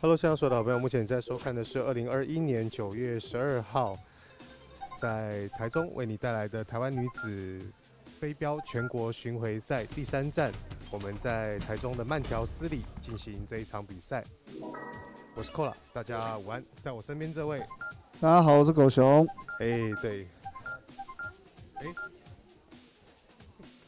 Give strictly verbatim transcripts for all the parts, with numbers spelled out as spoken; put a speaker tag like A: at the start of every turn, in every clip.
A: Hello，现场所有的好朋友，目前你在收看的是二零二一年九月十二号，在台中为你带来的台湾女子飞镖全国巡回赛第三站，我们在台中的慢条斯理进行这一场比赛。我是 Kola， 大家午安，在我身边这位，
B: 大家好，我是狗熊。
A: 哎、欸，对，哎、欸、
C: ，Hello 。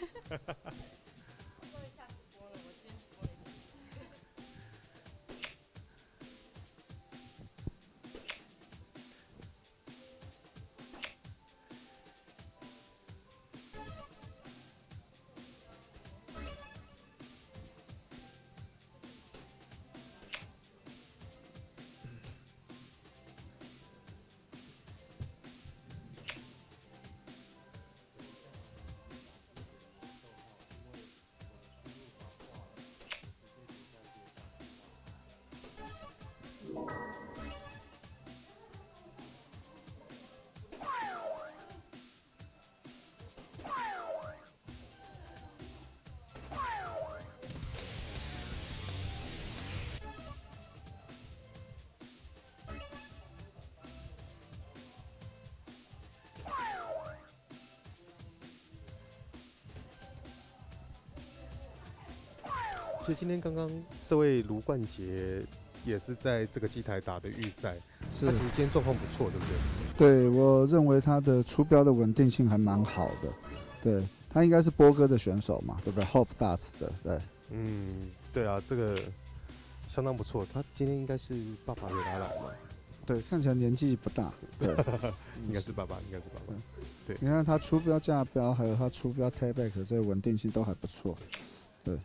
A: 其实今天刚刚这位卢冠杰也是在这个机台打的预赛，
B: 是
A: 他其实今天状况不错，对不对？
B: 对，我认为他的出标的稳定性还蛮好的。对，他应该是波哥的选手嘛，对不对 ？Hope Darts 的，对。
A: 嗯，对啊，这个相当不错。他今天应该是爸爸有他来嘛？
B: 对，看起来年纪不大。对，
A: 应该是爸爸，应该是爸爸。对，
B: 你看他出标架标，还有他出标 Tieback 这个稳定性都还不错。对。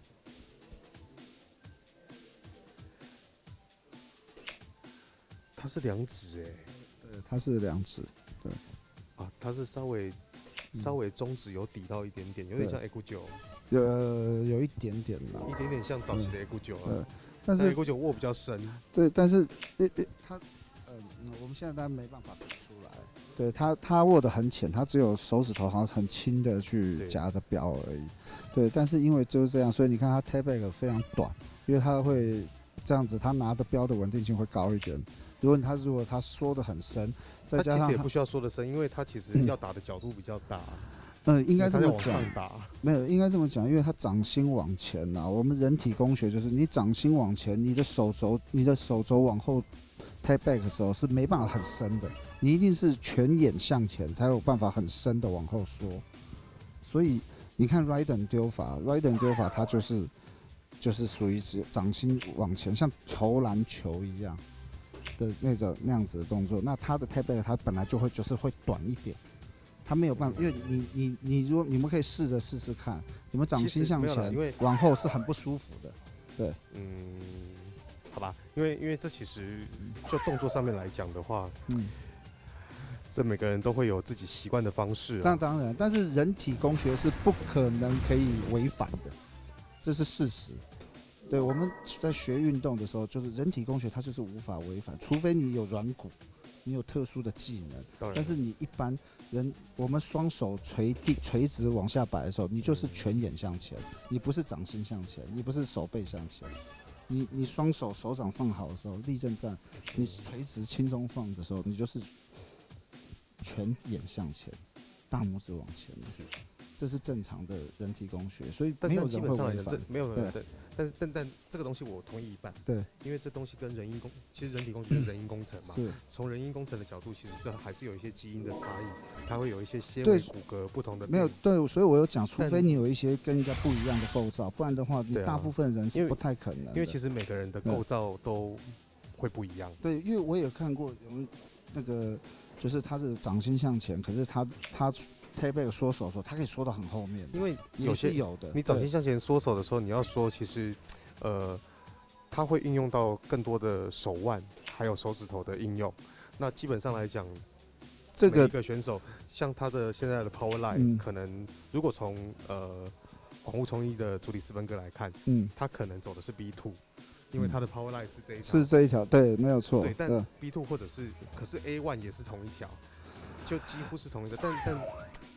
A: 他是两指哎，
B: 对，他是两指，对，
A: 啊，他是稍微稍微中指有抵到一点点，有点像 A 九，
B: 有有一点点啦，
A: 一点点像早期的 A 九啊，
B: 但是
A: A 九握比较深，
B: 对，但是呃呃他呃我们现在当然没办法比出来，对他他握得很浅，他只有手指头好像很轻的去夹着标而已，对，但是因为就是这样，所以你看他 Tieback 非常短，因为他会这样子，他拿的标的稳定性会高一点。如果他如果他缩得很深，再加上
A: 他其实也不需要缩得深，因为他其实要打的角度比较大。
B: 嗯，呃、应该这么讲，没有应该这么讲，因为他掌心往前呐、啊。我们人体工学就是你掌心往前，你的手肘你的手肘往后 take back 的时候是没办法很深的，你一定是全眼向前才有办法很深的往后缩。所以你看 Raiden 丢法 ，Raiden 丢法它就是就是属于掌心往前，像投篮球一样。的那种那样子的动作，那他的 Tieback 他本来就会就是会短一点，他没有办法，因为你你你如果你们可以试着试试看，你们掌心向前往后是很不舒服的，对，
A: 嗯，好吧，因为因为这其实就动作上面来讲的话，嗯，这每个人都会有自己习惯的方式、啊，
B: 那当然，但是人体工学是不可能可以违反的，这是事实。对，我们在学运动的时候，就是人体工学，它就是无法违反，除非你有软骨，你有特殊的技能。但是你一般人，我们双手垂地垂直往下摆的时候，你就是全眼向前，你不是掌心向前，你不是手背向前，你你双手手掌放好的时候，立正站，你垂直轻松放的时候，你就是全眼向前，大拇指往前。这是正常的人体工学，所以没有人会违反。
A: 没有人对，但是但但这个东西我同意一半。
B: 对，
A: 因为这东西跟人因工，其实人体工学是人因工程嘛。
B: 是。
A: 从人因工程的角度，其实这还是有一些基因的差异，它会有一些纤维骨骼不同的。
B: 没有对，所以我有讲，除非你有一些跟人家不一样的构造，不然的话，你大部分人是不太可能的。
A: 因为其实每个人的构造都会不一样。
B: 对，因为我也看过有人那个，就是他是掌心向前，可是他他。Tieback 缩手的时候，它可以缩到很后面，
A: 因为有些
B: 有的。
A: 你掌心向前缩手的时候，你要说，其实，呃，它会运用到更多的手腕还有手指头的应用。那基本上来讲，这个每一个选手，像他的现在的 Power Line，、嗯、可能如果从呃广户崇一的主理斯芬哥来看，嗯，他可能走的是 B 二。因为他的 Power Line 是这一条，
B: 是这一条，对，没有错。
A: 对，但 B 二或者是，可是 A 一 也是同一条。就几乎是同一个，但但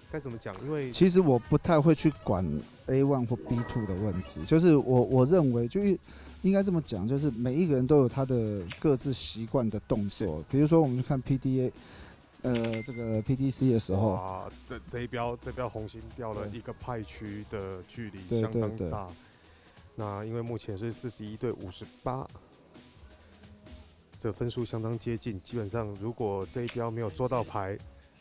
A: 该怎么讲？因为
B: 其实我不太会去管 A 一 或 B 二 的问题，就是我我认为就是应该这么讲，就是每一个人都有他的各自习惯的动作。比如说，我们去看 P D A， 呃，这个 P D C 的时候，
A: 哇，这这一标这标红心掉了一个派区的距离
B: 对
A: 相当大。
B: 对对对，
A: 那因为目前是四十一对五十八，这分数相当接近。基本上，如果这一标没有做到牌，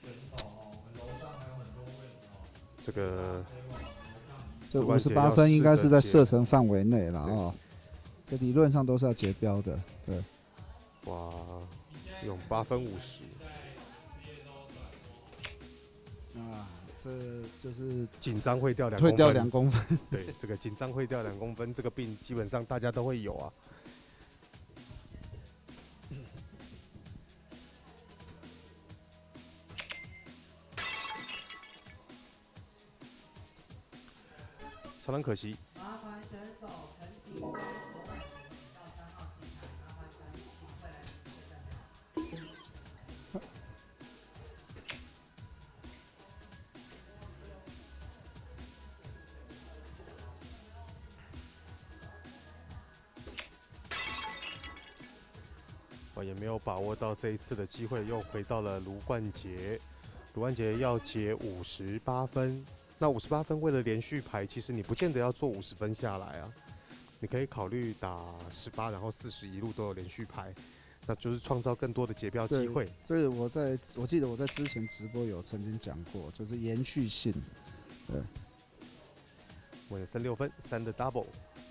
A: 这个
B: 这五十八分应该是在射程范围内了哦。这理论上都是要结标的，对。
A: 哇，用八分五十。
B: 啊，这就是
A: 紧张会掉两
B: 会掉两公分。
A: 对，这个紧张会掉两公分，这个病基本上大家都会有啊。相当可惜。
C: 麻烦选手陈景辉、左百贤到三号棋台，麻烦陈景辉来领这个代表。
A: 我也没有把握到这一次的机会，又回到了卢冠杰。卢冠杰要结五十八分。那五十八分为了连续牌，其实你不见得要做五十分下来啊，你可以考虑打十八，然后四十一路都有连续牌，那就是创造更多的结标机会。
B: 这个我在我记得我在之前直播有曾经讲过，就是延续性。对，
A: 我有三六分，三的 double。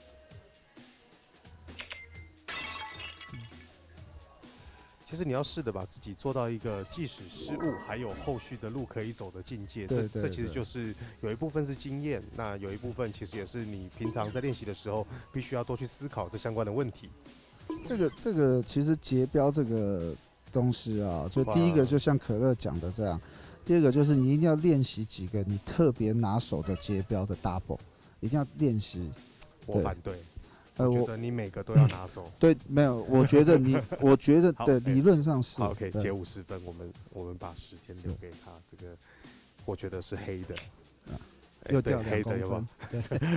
A: 其实你要试着把自己做到一个，即使失误，还有后续的路可以走的境界。
B: 对对对，
A: 这这其实就是有一部分是经验，那有一部分其实也是你平常在练习的时候，必须要多去思考这相关的问题。
B: 这个这个其实结标这个东西啊，就第一个就像可乐讲的这样，第二个就是你一定要练习几个你特别拿手的结标的 double， 一定要练习。
A: 我反对。
B: 呃，
A: 我觉得你每个都要拿手。
B: 对，没有，我觉得你，我觉得对，理论上是。
A: 好 ，OK， 结五十分，我们我们把时间留给他。这个我觉得是黑的，
B: 啊、又掉
A: 黑的，
B: 有
A: 没有？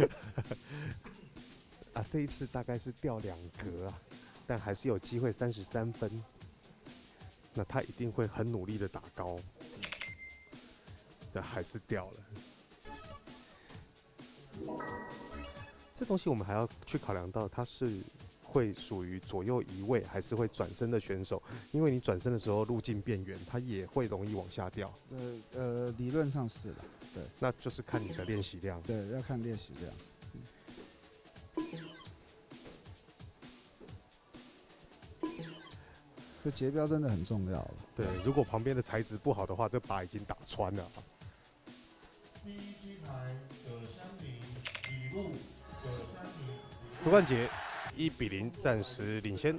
A: 啊，这一次大概是掉两格啊，但还是有机会三十三分。那他一定会很努力的打高，但还是掉了。这东西我们还要去考量到，它是会属于左右移位，还是会转身的选手？因为你转身的时候路径变远，它也会容易往下掉。
B: 呃呃，理论上是的，对。
A: 那就是看你的练习量。
B: 对，要看练习量。就结标真的很重要了。
A: 对，如果旁边的材质不好的话，这把已经打穿了。
D: 第一机台葛香林李路。
A: 卢冠杰一比零暂时领先。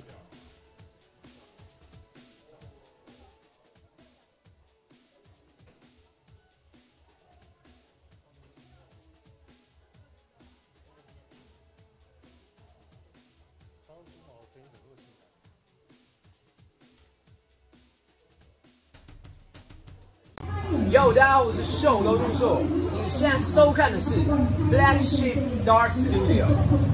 E: Yo， 大家好，我是秀楼入硕，你现在收看的是 Black Sheep Dart Studio。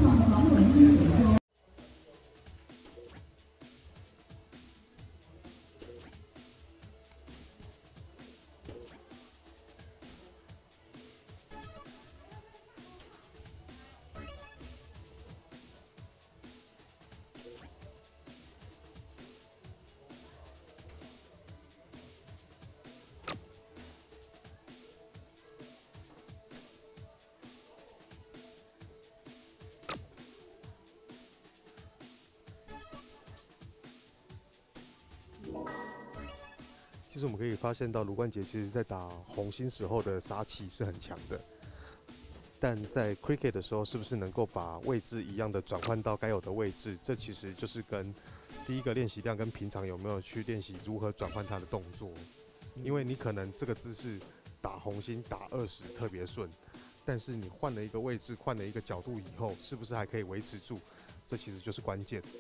A: 其实我们可以发现到卢冠杰其实在打红心时候的杀气是很强的，但在 cricket 的时候是不是能够把位置一样的转换到该有的位置？这其实就是跟第一个练习量跟平常有没有去练习如何转换他的动作，因为你可能这个姿势打红心打二十特别顺，但是你换了一个位置换了一个角度以后，是不是还可以维持住？这其实就是关键。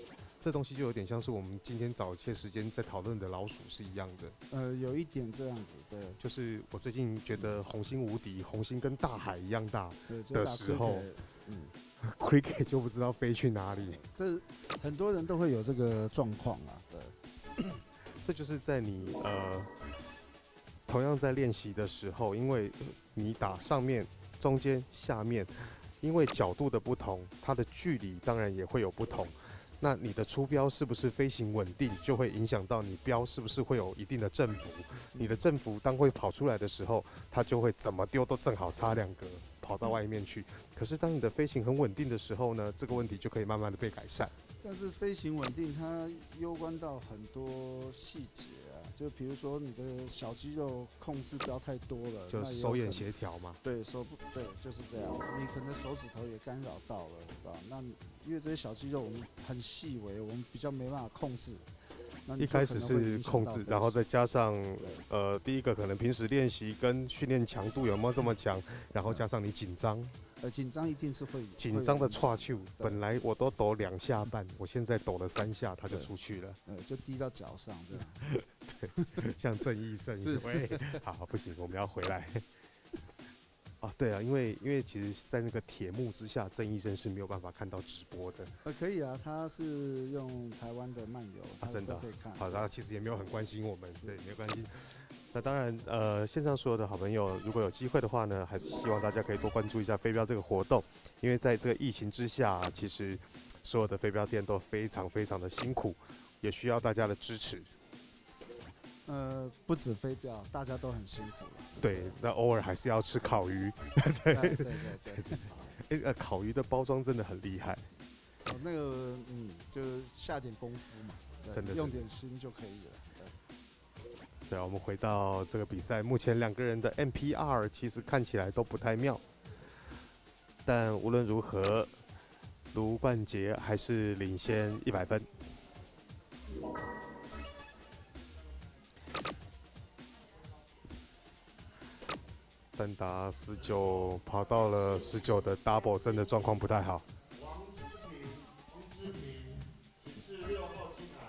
A: 这东西就有点像是我们今天找一些时间在讨论的老鼠是一样的。
B: 呃，有一点这样子，对。
A: 就是我最近觉得红星无敌，红星跟大海一样大的时候，嗯 ，cricket 就不知道飞去哪里。
B: 这很多人都会有这个状况啊，对。
A: 这就是在你呃同样在练习的时候，因为你打上面、中间、下面，因为角度的不同，它的距离当然也会有不同。那你的出标是不是飞行稳定，就会影响到你标是不是会有一定的振幅。你的振幅当会跑出来的时候，它就会怎么丢都正好差两格跑到外面去。可是当你的飞行很稳定的时候呢，这个问题就可以慢慢的被改善。
B: 但是飞行稳定它攸关到很多细节啊，就比如说你的小肌肉控制不要太多了，
A: 就手眼协调嘛。
B: 对，手不对，就是这样。你可能手指头也干扰到了，是吧？那因为这些小肌肉我们很细微，我们比较没办法控制。
A: 一开始是控制，然后再加上呃，第一个可能平时练习跟训练强度有没有这么强，然后加上你紧张。
B: 呃，紧张一定是会
A: 紧张的岔球，本来我都抖两下半，我现在抖了三下，它就出去了，
B: 呃，就滴到脚上这样。
A: 对，像郑义胜一位，好，不行，我们要回来。啊，对啊，因为因为其实，在那个铁幕之下，郑义胜是没有办法看到直播的。
B: 呃，可以啊，他是用台湾的漫游，
A: 啊，真的
B: 可以看。
A: 好，他其实也没有很关心我们，对，没有关系。那当然，呃，线上所有的好朋友，如果有机会的话呢，还是希望大家可以多关注一下飞镖这个活动，因为在这个疫情之下，其实所有的飞镖店都非常非常的辛苦，也需要大家的支持。
B: 呃，不止飞镖，大家都很辛苦了。
A: 对，那偶尔还是要吃烤鱼。
B: 对对对对。
A: 哎，呃，烤鱼的包装真的很厉害。
B: 哦，那个，嗯，就是下点功夫嘛，
A: 真的
B: 用点心就可以了。
A: 对啊，我们回到这个比赛，目前两个人的 M P R 其实看起来都不太妙，但无论如何，卢冠杰还是领先一百分。但打十九跑到了十九的 double， 真的状况不太好。
D: 王之平、朱之平，请至六号机台。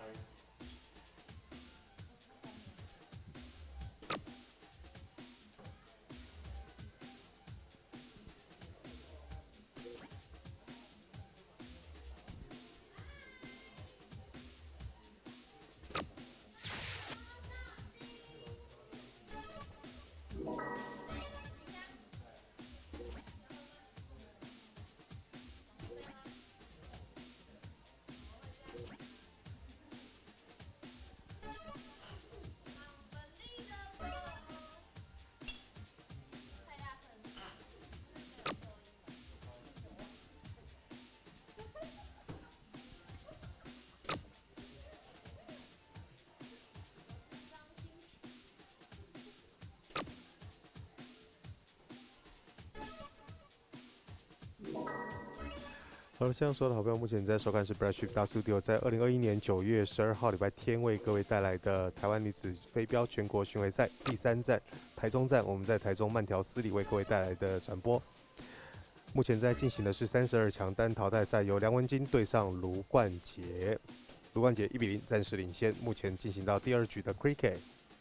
A: 好了，线上所有的好朋友，目前在收看是 Black Sheep Star Studio 在二零二一年九月十二号礼拜天为各位带来的台湾女子飞镖全国巡回赛第三站台中站，我们在台中慢条斯理为各位带来的转播。目前在进行的是三十二强单淘汰赛，由梁文金对上卢冠杰，卢冠杰一比零暂时领先。目前进行到第二局的 Cricket。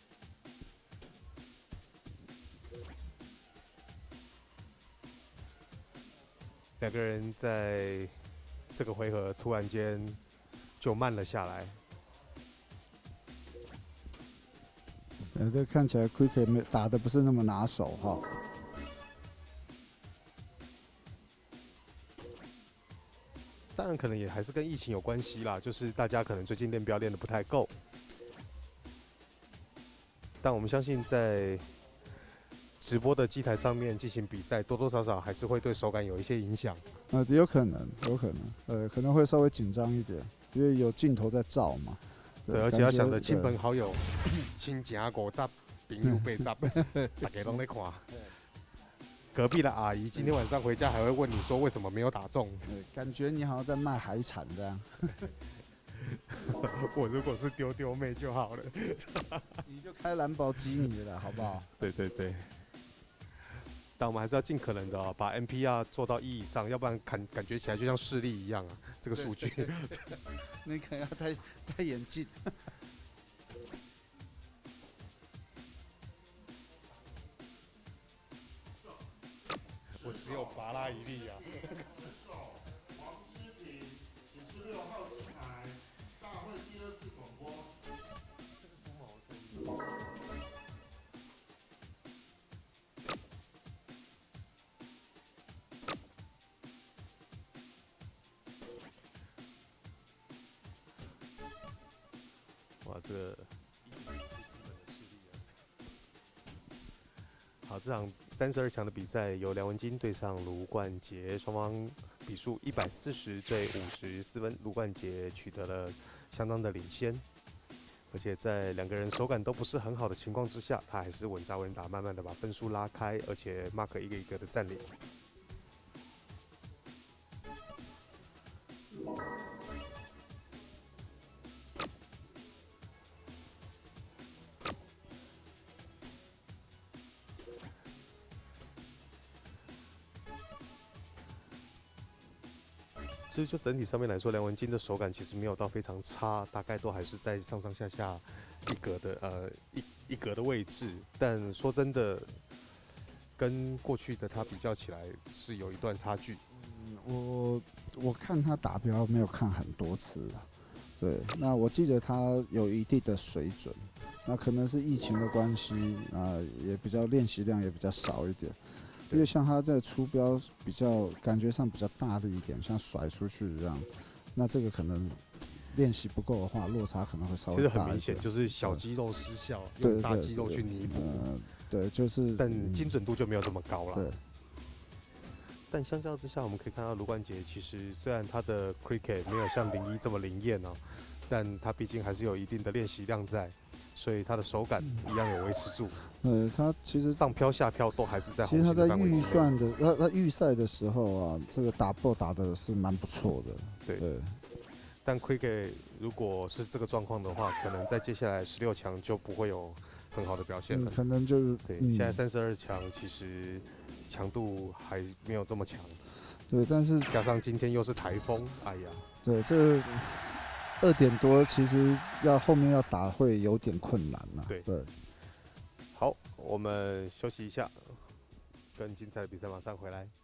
A: 两个人在这个回合突然间就慢了下来。
B: 呃，这看起来 Cricket 没打的不是那么拿手哈。
A: 当然，可能也还是跟疫情有关系啦，就是大家可能最近练镖练的不太够。但我们相信在直播的机台上面进行比赛，多多少少还是会对手感有一些影响。
B: 呃，有可能，有可能，呃，可能会稍微紧张一点，因为有镜头在照嘛。
A: 对，而且要想着亲朋好友、亲情五十、朋友八十，大家都在看。隔壁的阿姨今天晚上回家还会问你说为什么没有打中？
B: 感觉你好像在卖海产这样。
A: 我如果是丢丢妹就好了。
B: 你就开兰博基尼了，好不好？
A: 对对对。 但我们还是要尽可能的、哦、把 M P R 做到一以上，要不然感感觉起来就像视力一样啊，这个数据。
B: 你可能要戴戴眼镜。
A: 我只有拔拉一粒啊。
D: 选手黄之平，请至六号机台，大会第二次广播。
A: 哇，这个好，这场三十二强的比赛由梁文金对上卢冠杰，双方比数一百四十对五十四分，卢冠杰取得了相当的领先，而且在两个人手感都不是很好的情况之下，他还是稳扎稳打，慢慢的把分数拉开，而且 Mark 一个一个的占领。其实就整体上面来说，梁文金的手感其实没有到非常差，大概都还是在上上下下一格的呃一一格的位置。但说真的，跟过去的他比较起来是有一段差距。
B: 嗯，我我看他打标没有看很多次了，对，那我记得他有一定的水准，那可能是疫情的关系啊、呃，也比较练习量也比较少一点。因为像他在出标比较感觉上比较大力一点，像甩出去这样，那这个可能练习不够的话，落差可能会稍微大一点。
A: 其实很明显就是小肌肉失效，
B: 对
A: 用大肌肉去弥补。
B: 呃，对，就是，
A: 但精准度就没有这么高了。
B: 对。
A: 但相较之下，我们可以看到卢冠杰其实虽然他的 cricket 没有像零一这么灵验哦，但他毕竟还是有一定的练习量在。所以他的手感一样有维持住。
B: 对，他其实
A: 上飘下飘都还是在。
B: 其实他在预算的，他他预赛的时候啊，这个打 ball 打的是蛮不错的。
A: 对。
B: 对
A: 但 cricket 如果是这个状况的话，可能在接下来十六强就不会有很好的表现了。
B: 嗯、可能就是
A: 对，嗯、现在三十二强其实强度还没有这么强。
B: 对，但是
A: 加上今天又是台风，哎呀。
B: 对，这个。二点多，其实要后面要打会有点困难了。
A: 对
B: 对，
A: 好，我们休息一下，更精彩的比赛马上回来。